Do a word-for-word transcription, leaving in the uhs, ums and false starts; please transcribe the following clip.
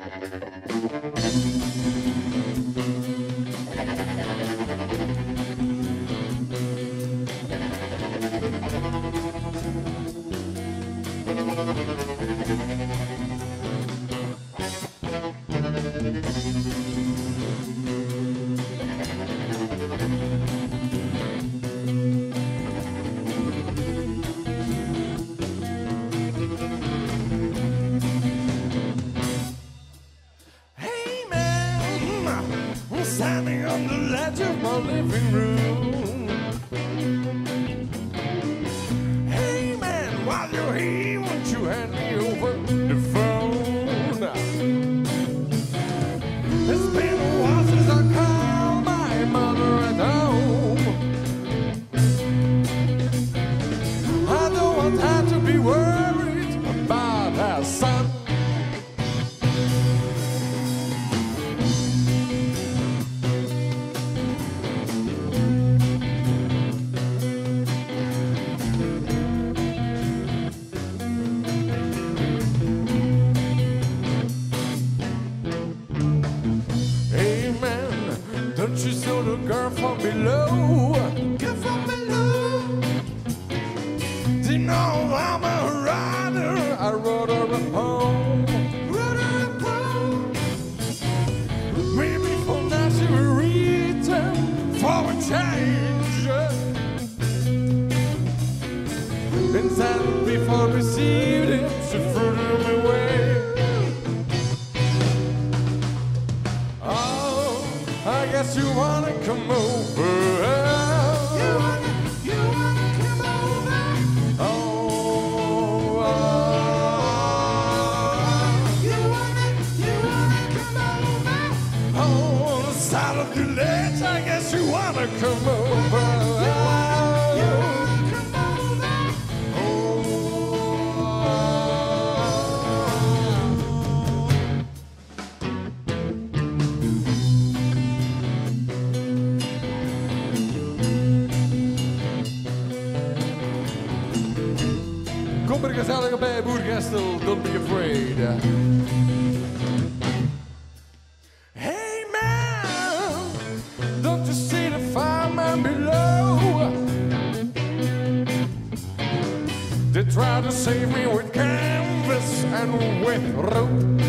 Standing on the ledge of my living room. Hey man, while you're here, won't you hand me over the phone? It's been a while since I called my mother at home. I don't want her to be worried about her son. Don't you saw the girl from below? Girl from below. Do you know I'm a rider? I rode her home. Rode her home. Maybe for now she will return for a change. Inside before received it, she threw him away. I guess you wanna come over. You wanna, you wanna come over. Oh, oh. You wanna, you wanna come over. Oh, the side of your legs. I guess you wanna come over. You wanna, you wanna come over. Kom er gezellig bij, Boergestel, don't be afraid. Hey man, don't you see the fireman below? They try to save me with canvas and with rope.